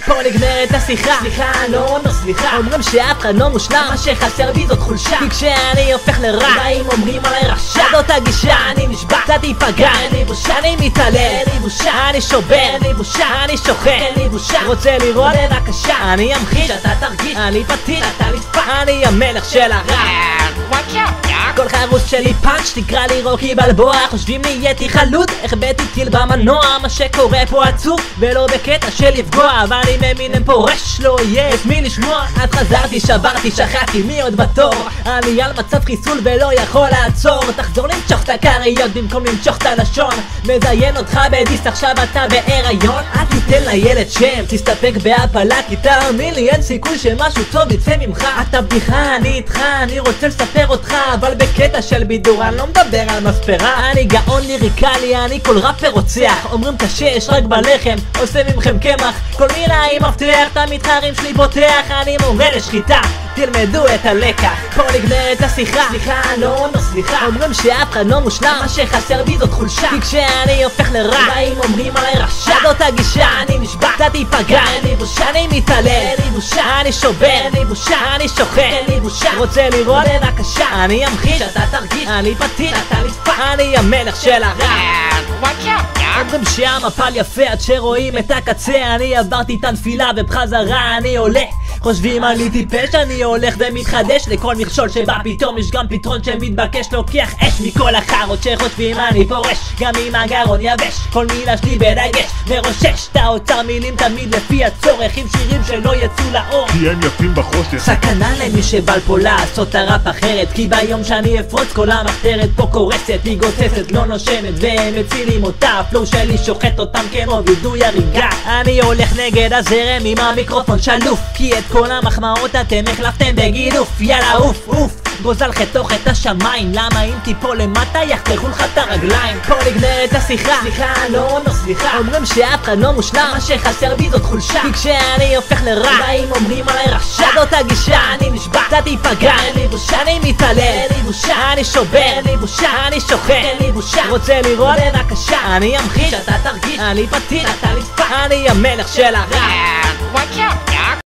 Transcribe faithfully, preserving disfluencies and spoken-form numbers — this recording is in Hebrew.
פה נגמרת השיחה, סליחה, לא, לא סליחה. אומרים שאף אחד לא מושלם, מה שחסר בי זאת חולשה. כי כשאני הופך לרע, רעים אומרים עליי רשע. זאת הגישה, אני נשבע, קצת ייפגע, אין לי בושה. אני מתעלל, אין לי בושה. אני שובר, אין לי בושה. אני שוחט, אין לי בושה. רוצה לראות? בבקשה. אני אמחיש, אתה תרגיש. אני פתיר, אתה נתפס. אני המלך של הרע. כל חרוץ שלי פאנץ', תקרא לי רוקי בלבוע. חושבים נהייתי חלוד, החבאתי טיל במנוע. מה שקורה פה עצוב, ולא בקטע של לפגוע. אבל אם אמינם פורש, לא יהיה את מי לשמוע. אז חזרתי, שברתי, שכחתי, מי עוד בתור? אני על מצב חיסול ולא יכול לעצור. תחזור למשוך את הכריות במקום למשוך את הלשון. מזיין אותך בדיסט, עכשיו אתה בהיריון. אל תיתן לילד שם, תסתפק בהפלה. כי תאמין לי, אין סיכוי שמשהו טוב יצא ממך. אתה בדיחה, אני איתך, אני רוצה לספר אותך. אבל בקטע של בידור, אני לא מדבר על מספרה. אני גאון ליריקלי, אני כל ראפר רוצח. אומרים קשה, יש רק בלחם, עושה ממכם קמח. כל מילה היא מפתח, את המתחרים שלי פותח. אני מורה לשחיטה, תלמדו את הלקח. פה נגמרת השיחה, סליחה, לא, לא סליחה. אומרים שאף אחד לא מושלם, מה שחסר בי זאת חולשה. כי כשאני הופך לרע, רעים אומרים עליי רשע. זאת הגישה, אני נשבע, קצת ייפגע, אין לי בושה. אני מתעלל, אין לי בושה. אני שובר, אין לי בושה. אני שוחט, אין לי בושה. רוצה לראות? בבקשה. אני אמחיש, אתה תרגיש. אני פתיר, אתה נתפס. אני המלך של הרע. אומרים שהמפל יפה עד שרואים את הקצה. אני עברתי את הנפילה ובחזרה אני עולה. חושבים אני טיפש, אני הולך ומתחדש. לכל מכשול שבא פתאום יש גם פתרון שמתבקש. לוקח אש מכל החרות שחושבים אני פורש. גם אם הגרון יבש, כל מילה שלי בדגש. מרושש את האוצר מילים תמיד לפי הצורך. עם שירים שלא יצאו לאור כי הם יפים בחושך. סכנה למי שבא פה לעשות את הראפ אחרת. כי ביום שאני אפרוץ כל המחתרת פה קורסת. היא גוצצת, לא נושמת והם מצילים אותה. הפלואו שלי שוחט אותם כמו וידוי הריגה. אני הולך נגד הזרם עם המיקרופון שלוף. כי את כל המחמאות אתם החלפתם בגידוף. יאללה אוף אוף, גוזל חתוך את השמיים. למה אם תיפול למטה יחתכו לך את הרגליים. פה נגמרת השיחה, סליחה, לא, לא סליחה. אומרים שאף אחד לא מושלם, מה שחסר בי זאת חולשה. כי כשאני הופך לרע, רעים אומרים עליי רשע. זאת הגישה, אני נשבע, קצת ייפגע, אין לי בושה. אני מתעלל, אין לי בושה. אני שובר, אין לי בושה. אני שוחט, אין לי בושה. רוצה לראות? בבקשה. אני אמחיש, אתה תרגיש. אני פתיר, אתה נתפס. אני המלך של הרע.